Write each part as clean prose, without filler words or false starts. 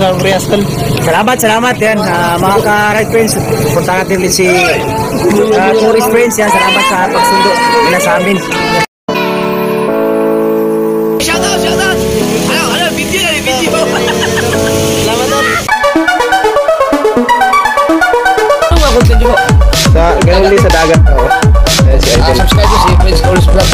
sa Riaston. Salamat yan mga ka-ride friends. Punta natin din si tourist friends yan. Salamat sa pagsundo nila sa amin. Shout out. Ano, video. Salamat doon. Ano nga content mo? Ganun din sa dagat. Subscribe to si Prince Coles Vlog.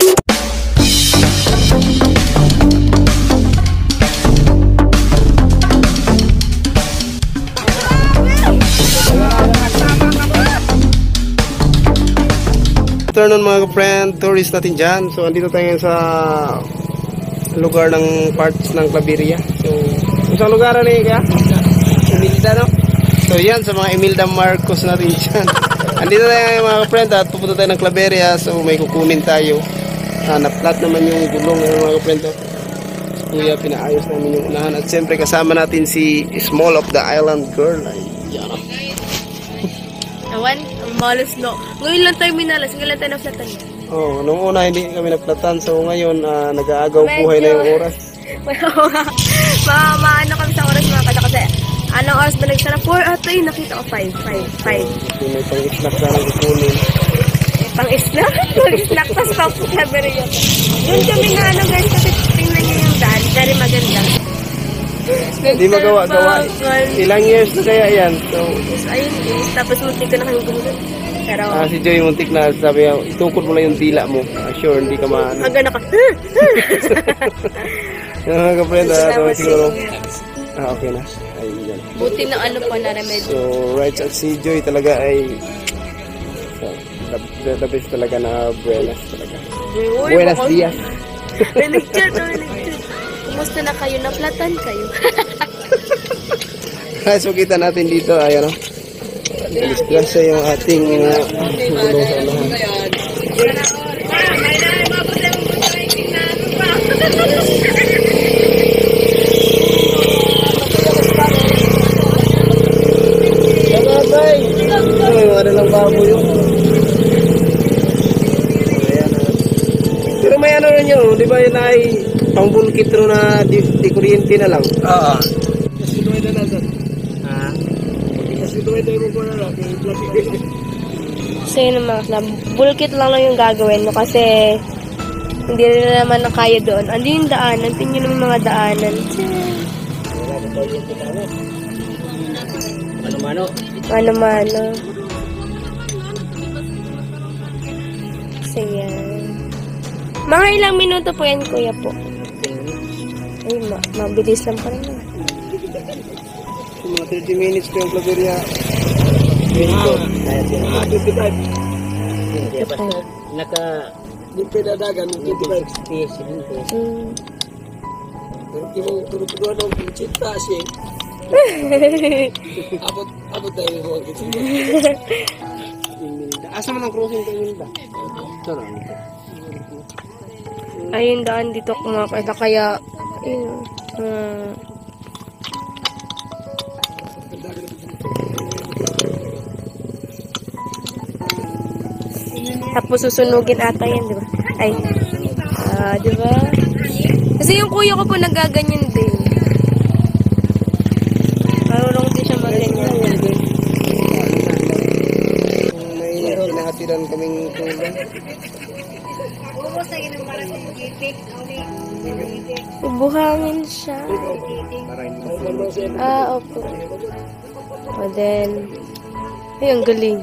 Afternoon mga friend, tourist natin dyan. So andito tayo sa lugar ng parts ng Claveria. So isang lugar na kaya? Emilda, no? So yan sa mga Emilda Marcos natin dyan. Andito tayo mga friend at pupunta tayo ng Claveria. So may kukunin tayo. Na-flat naman yung gulong mga friend. So kuya, pinaayos namin yung unahan. At siyempre kasama natin si Small of the Island Girl. Ay, yan. Awan, ang malas no. Ngayon lang tayo minalas, ngayon lang tayo na-flatan. Oh, nung una hindi kami na-flatan. So ngayon nag-aagaw buhay na yung oras. Maano kami sa oras mga kada kasi anong oras ba nagsara? 4 at yun nakita ko 5. May pang-snack na lang kukunin. Pang-snack? Pang-snack tas pang-Claveria. Doon kami na ano guys kasi tingnan nyo yung daan. Very maganda. Hindi magawa-gawa. Ilang years na kaya yan? So, ayun eh. Tapos muntik ko na kayong gumulan. Pero si Joy muntik na sabi niya, itukod mo lang yung dila mo. Sure, hindi ka maano. hanggang naka Mga ka-friend, siguro. Okay na. Ay, yan. buti na ano pa na remedyo. So, right at si Joy talaga ay the best talaga na buenas talaga. Buenas dias. Nag-chat. Kumusta na kayo? Naplatan kayo? So, kita natin dito, ayan o. Disgrasya yung ating gulong sa unahan. Ano lang babo yun. Pero may ano rin yun, di ba yun ay pang-bulkit rin na di kuryente na lang? Oo. Kasi ito ay dalasan. Kasi ito ay tayo mo na lang. So yun mga bulkit lang yung gagawin mo kasi hindi rin naman na kaya doon. Ano yung daanan? Tingnan yung mga daanan. Ano-mano. So yan. Mga ilang minuto po yan kuya po. Ay, mabilis lang pa rin. Mga 30 minutes ko yung Claveria. 25. Di pinadagan ng 25. Pero kinukuduan ng pinchita siya. Abot tayo yung mga kitsin. Asa man ang crossing tayo Emilda? Sarang. Ayun daan dito kumakita kaya tapos susunugin ata yan, di ba? Ay, di ba? Kasi yung kuya ko po nagaganyan din. Marunong din siya maganyan. May pinahatiran kaming tulong. Buhangin siya. Opo. And then, ayun, galing.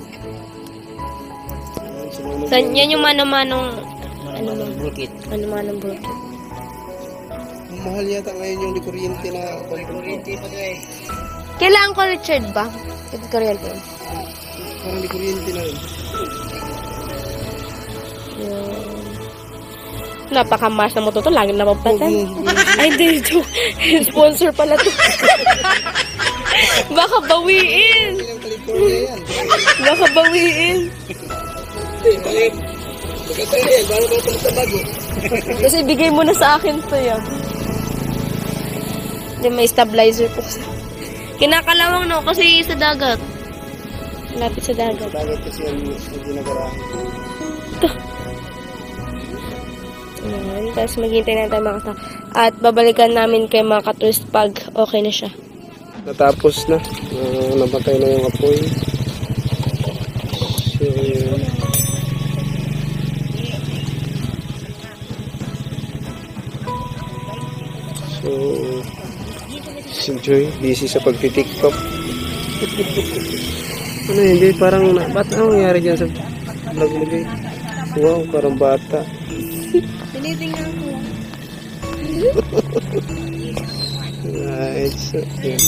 Yan yung mano-manong Bulkit. mano-manong bulkit. Mahal yata ngayon yung kuryente na kuryente pa doon eh. Kailangan ko Richard ba? Ito kuryente. Parang di kuryente na yun. Napaka-mas na mo to. Lagi na mapatan. Ay, hindi. Sponsor pala to. Baka bawiin. Baka bawiin. Kasi bigay mo na sa akin to yan. Hindi, may stabilizer po. Kinakalawang no, kasi sa dagat. Lapit sa dagat. Dagat kasi yung ginagarahan. Ito. Ayan, tapos maghintay na tayo mga At babalikan namin kay mga ka-tourist pag okay na siya. Natapos na. Namatay na yung apoy. So, yun. So, si Joy, busy sa pagti-tiktok. Ano yun, Joy? Parang, ba't anong nangyari dyan sa vlog mo, Joy? Wow, parang bata. Tinitingnan ko. Right, so, yun.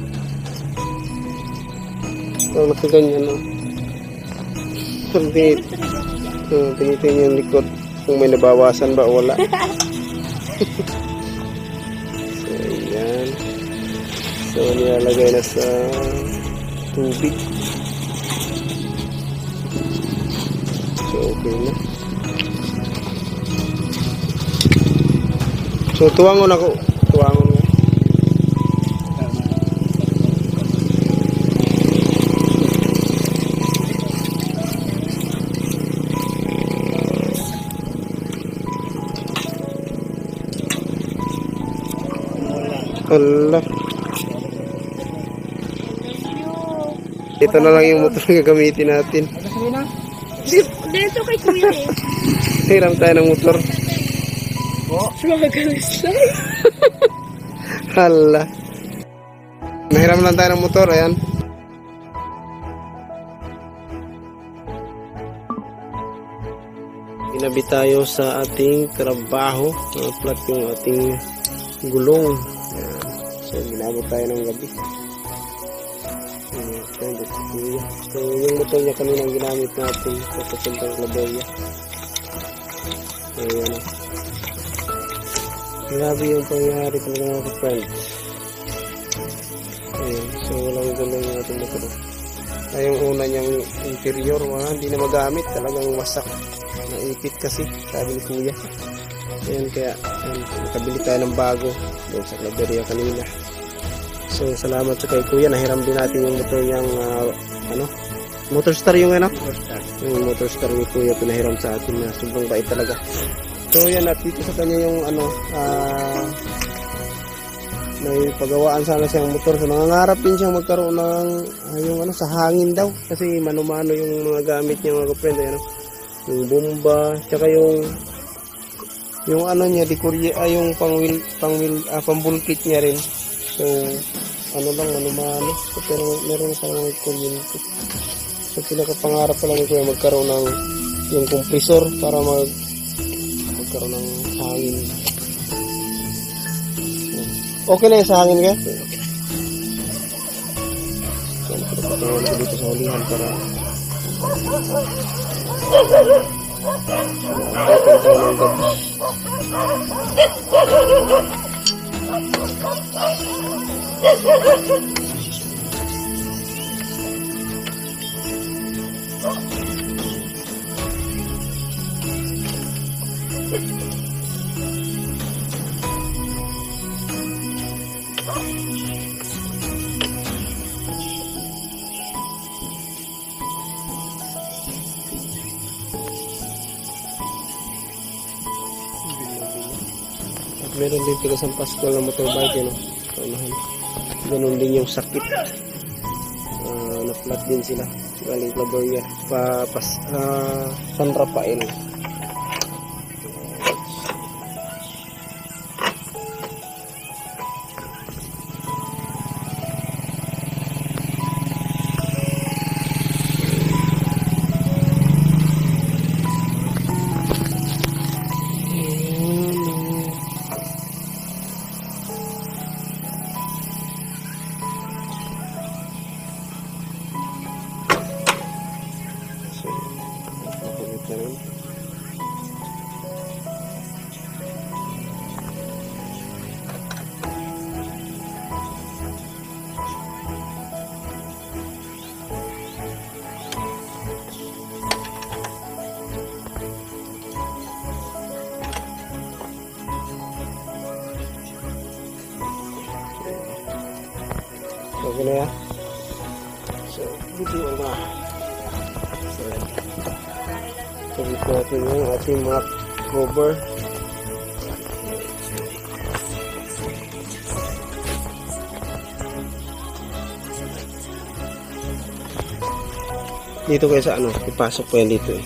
Parang nakaganyan, no? Parang tinitingin yung likod. Kung may nabawasan ba o wala. So, yan. So, nilalagay na sa tubig. So, okay na. So, tuwangon ako. Tuwangon mo. Allah. Ito na lang yung motor na gagamitin natin. Dito kay Kuya eh. Hiram tayo ng motor. Magalis lang. Hala. Nahiram lang tayo ng motor. Ayan. Ginabi tayo sa ating trabaho. Flat yung ating gulong. Ayan. So, ginabot tayo ng gabi. So, yung motor niya kanina ang ginamit natin sa papuntang Claveria. So, ayan. Grabe yung pangyayari talaga mga ka-friends. Ayan. So, walang gulong yung ating motor. Ay, yung una niyang interior, hindi na magamit. Talagang wasak. Naipit kasi, sabi ni Kuya. Ayan, kaya nakabili tayo ng bago doon sa Claveria kanina. So, salamat sa kay Kuya. Nahiram din natin yung motor niyang, Motorstar yung yung Motorstar ni Kuya pinahiram sa atin na sobrang bait talaga. So, yan, at dito sa kanya yung, may pagawaan sana siyang motor. So, nangangarap din siyang magkaroon ng, sa hangin daw. Kasi mano-mano yung mga gamit niya mga kapren. Yung bomba, tsaka yung yung pambulkit niya rin. So, mano-mano. So, pero meron sa mga kuryente. So, pinakapangarap pa lang ko yung magkaroon ng yung kompresor para magkaroon ng hangin. So, okay na yung sa hangin kaya? So, pinapatuloy ko dito sa hulihan para tayo ng gabi. At meron din tiga sa Pasko na motorbike, Paunahan. Ganun din yung sakit. Na-flat din sila. Galing Claveria. San Rafael. Okay na yan. So, dito na. So, dito natin yung ating mga cover. Dito kayo sa ano, ipasok po yan dito eh.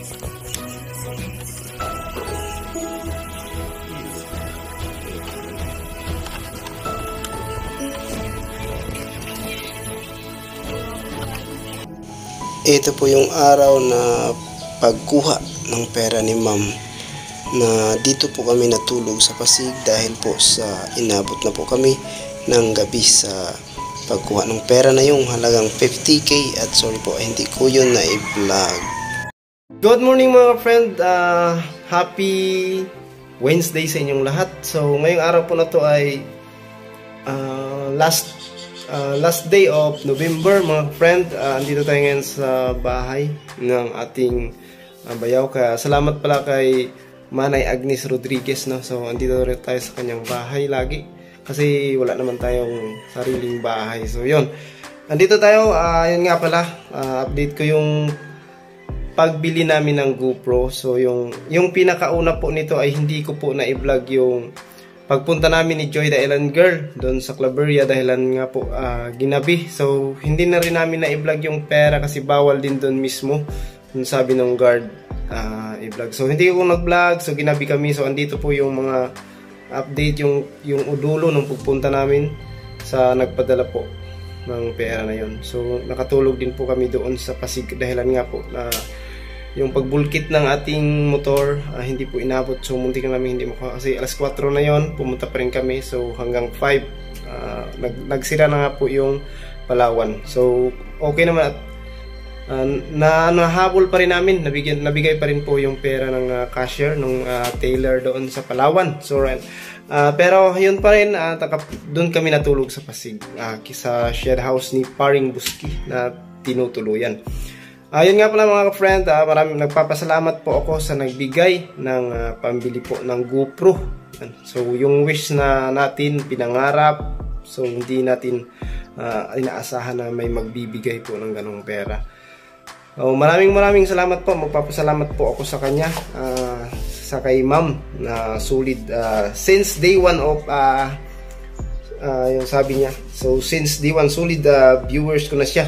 Ito po yung araw na pagkuha ng pera ni ma'am, na dito po kami natulog sa Pasig dahil po sa inabot na po kami ng gabi sa pagkuha ng pera na yung halagang 50k, at sorry po, hindi ko yun na i-vlog. Good morning mga friend, happy Wednesday sa inyong lahat. So ngayong araw po na to ay last day of November mga friend. Andito tayo ngayon sa bahay ng ating bayaw. Kaya salamat pala kay Manay Agnes Rodriguez, no? So andito rin tayo sa kanyang bahay lagi kasi wala naman tayong sariling bahay. So yun, andito tayo. Yun nga pala, update ko yung pagbili namin ng GoPro. So yung pinakauna po nito ay hindi ko po na i-vlog yung pagpunta namin ni Joy the Island Girl doon sa Claveria dahilan nga po ginabi. So hindi na rin namin na i-vlog yung pera kasi bawal din doon mismo. Yung sabi ng guard i-vlog. So hindi ko nag-vlog, so ginabi kami. So andito po yung mga update, yung udulo ng pagpunta namin sa nagpadala po ng pera na yon. So nakatulog din po kami doon sa Pasig dahilan nga po na yung pagbulkit ng ating motor hindi po inabot. So muntik na namin hindi makuha kasi alas 4 na yon, pumunta pa rin kami. So hanggang 5 nagsira na nga po yung Palawan. So okay naman at nahabol pa rin namin, nabigay pa rin po yung pera ng cashier ng tailor doon sa Palawan. So pero yun pa rin, doon kami natulog sa Pasig sa shed house ni Paring Buski na tinutuluyan. Yun nga pala mga friend, maraming nagpapasalamat po ako sa nagbigay ng pambili po ng GoPro. So yung wish na natin pinangarap, so hindi natin inaasahan na may magbibigay po ng ganong pera. Maraming salamat po, magpapasalamat po ako sa kanya, sa kay ma'am na solid since day one of yung sabi niya. So since day one solid viewers ko na siya.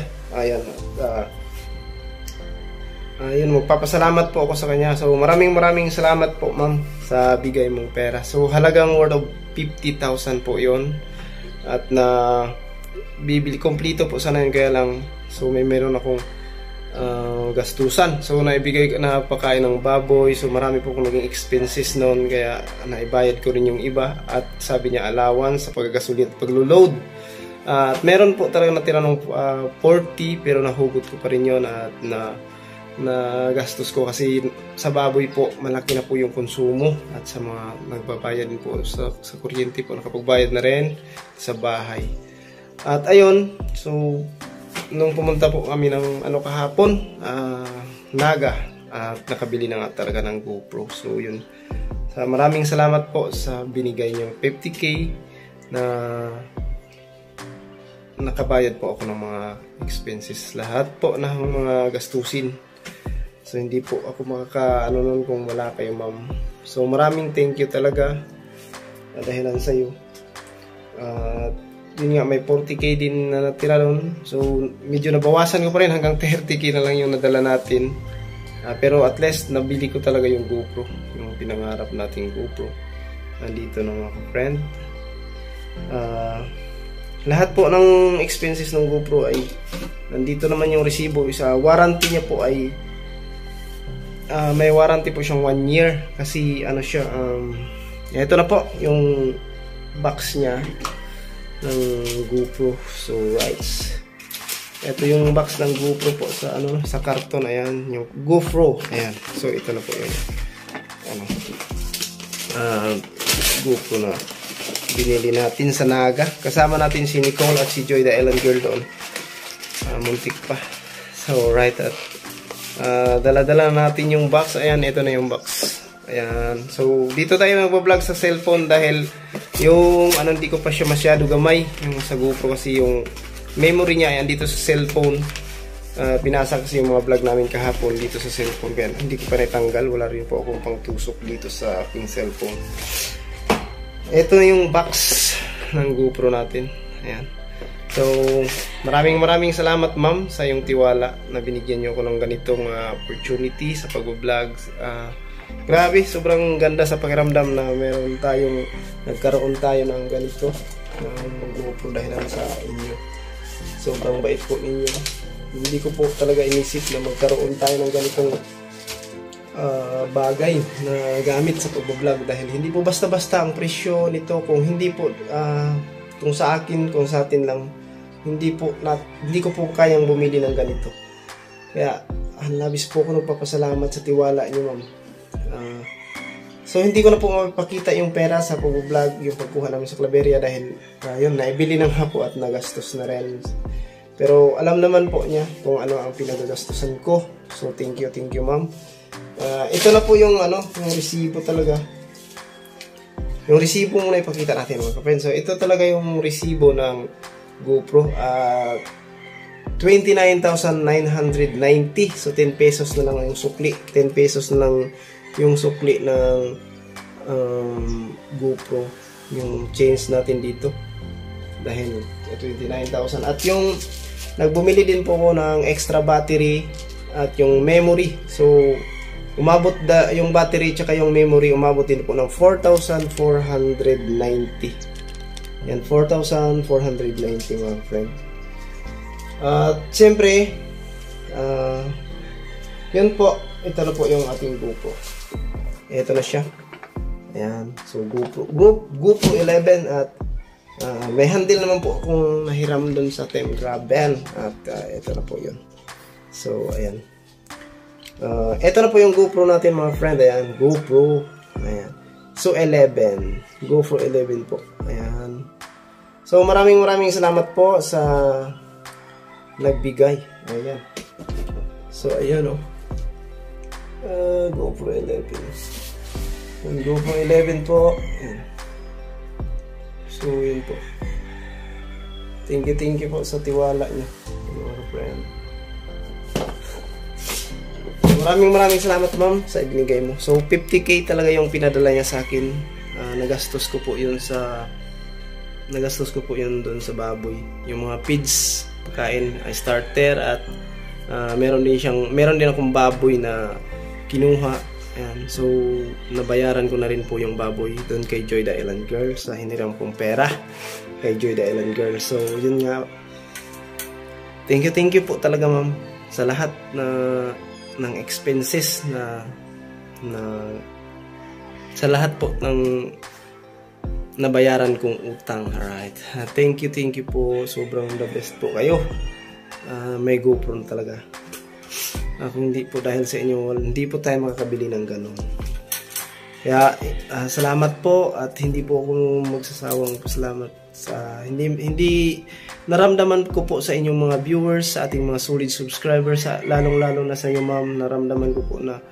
Ayun, magpapasalamat po ako sa kanya. So maraming salamat po ma'am sa bigay mong pera. So halagang worth of 50,000 po yon. At na bibili kompleto po sana yun, kaya lang so meron akong gastusan. So naibigay na pagkain ng baboy. So marami po akong naging expenses noon, kaya naibayad ko rin yung iba. At sabi niya allowance sa paggasolina at paglo-load. At meron po talaga natira ng 40, pero nahugot ko pa rin yun at na gastos ko kasi sa baboy po malaki na po yung konsumo, at sa mga nagbabayad din po sa kuryente po nakapagbayad na rin sa bahay. At ayun, so nung pumunta po kami ng kahapon, Naga, at nakabili na nga talaga ng GoPro. So yun, maraming salamat po sa binigay niyong 50k na nakabayad po ako ng mga expenses, lahat po ng mga gastusin. So hindi po ako makakaano nun kung wala kayo ma'am. So maraming thank you talaga dahilan sa iyo. Yun nga, may 40k din na natira nun. So medyo nabawasan ko pa rin, hanggang 30k na lang yung nadala natin. Pero at least nabili ko talaga yung GoPro, yung pinangarap nating GoPro. Nandito na mga friend. Lahat po ng expenses ng GoPro ay nandito naman yung resibo. Isa warranty niya po ay may warranty po siyang 1 year kasi ano siya, ito na po yung box niya ng GoPro. So right, ito yung box ng GoPro po sa sa karton. Ayan yung GoPro, ayan. So ito na po yun, GoPro na binili natin sa Naga. Kasama natin si Nicole at si Joy the Island Girl doon. Muntik pa. So right, at dala-dala natin yung box. Ayan, ito na yung box. Ayan. So dito tayo magbablog sa cellphone dahil yung hindi ko pa siya masyado gamay yung sa GoPro kasi yung memory niya ayan dito sa cellphone. Binasa kasi yung mga vlog namin kahapon dito sa cellphone, kaya hindi ko pa natanggal. Wala rin po akong pangtusok dito sa aking cellphone. Ito na yung box ng GoPro natin. Ayan. So, maraming salamat ma'am sa iyong tiwala na binigyan niyo ako ng ganitong opportunity sa pag-vlog. Grabe, sobrang ganda sa pakiramdam na nagkaroon tayo ng ganito mag-GoPro dahil sa inyo. Sobrang bait po ninyo. Hindi ko po talaga inisip na magkaroon tayo ng ganitong bagay na gamit sa pag-vlog dahil hindi po basta-basta ang presyo nito. Kung hindi po kung sa atin lang, hindi ko po kayang bumili ng ganito. Kaya labis po ako nagpapasalamat sa tiwala niyo, ma'am. So hindi ko na po mapakita yung pera sa pag-vlog, yung pagkuha namin sa Claveria dahil yun, naibili na nga po at nagastos na rin. Pero alam naman po niya kung ano ang pinagagastusan ko. So thank you ma'am. Ito na po yung yung resibo talaga. Yung resibo muna ipakita natin mga ka-friends. So ito talaga yung resibo ng GoPro. 29,990. So 10 pesos na lang yung sukli. 10 pesos na lang yung sukli ng GoPro. Yung change natin dito. Dahil 29,000. At yung nagbumili din po ako ng extra battery at yung memory. So umabot yung battery tsaka yung memory, umabot din po ng 4,490. Yan, 4,490 mga friend. At siyempre, yun po, ito na po yung ating GoPro. Ito na siya. Ayan, so GoPro 11 at may handle naman po kung nahiram dun sa Tem Grab Band. At ito na po yun. So, ayan. Ito na po yung GoPro natin mga friend. Ayan, GoPro. Ayan. So, 11. GoPro 11 po. Ayan. So, maraming salamat po sa nagbigay. Ayan. So, ayan GoPro 11. Yung GoPro 11 po. Ayan. So, yun po. Thank you po sa tiwala niyo, mga friend. Maraming salamat ma'am sa ibinigay mo. So 50k talaga yung pinadala niya sa akin. Nagastos ko po yun doon sa baboy. Yung mga feeds, pagkain, starter at meron din akong baboy na kinuha. Ayan. So nabayaran ko na rin po yung baboy doon kay Joy the Island Girl sa hiniram kong pera kay Joy the Island Girl. So yun nga. Thank you po talaga ma'am sa lahat ng expenses na sa lahat po ng nabayaran kong utang. Alright. Thank you po. Sobrang the best po kayo. May GoPro talaga. Kung hindi po dahil sa inyo, hindi po tayo makakabili ng ganun. Kaya salamat po at hindi po ako magsasawang pasalamat sa hindi naramdaman ko po sa inyong mga viewers, sa ating mga solid subscribers, lalong-lalo na sa inyo ma'am, naramdaman ko po na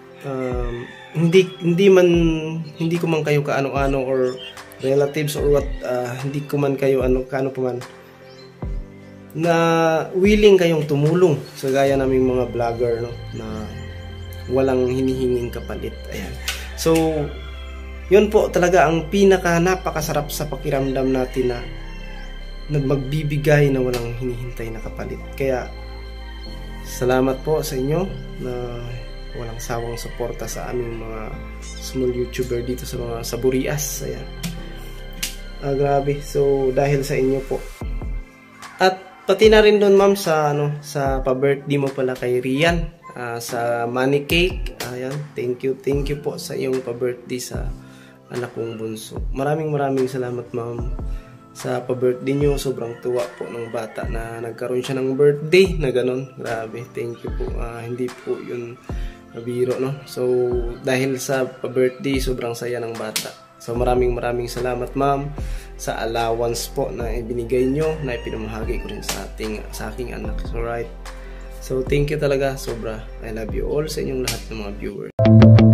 hindi ko man kayo kaano-ano or relatives or what, hindi ko man kayo kaano pa man na willing kayong tumulong sa gaya naming mga vlogger na walang hinihinging kapalit. Ayan. So yun po talaga ang napakasarap sa pakiramdam natin na magbibigay na walang hinihintay na kapalit. Kaya salamat po sa inyo na walang sawang suporta sa aming mga small YouTuber dito sa mga Saburias. Ayan. Grabe. So dahil sa inyo po. At pati na rin doon ma'am sa pa-birthday mo pala kay Rian, sa money cake. Ayan. Thank you po sa iyong pa-birthday sa anak kong bunso. Maraming salamat ma'am sa pa-birthday nyo. Sobrang tuwa po ng bata na nagkaroon siya ng birthday na ganon. Grabe, thank you po. Hindi po yun biro, no? So dahil sa pa-birthday, sobrang saya ng bata. So maraming salamat ma'am sa allowance po na ibinigay nyo, na ipinamahagi ko rin sa aking anak. So right. So thank you talaga, sobra. I love you all sa inyong lahat ng mga viewers.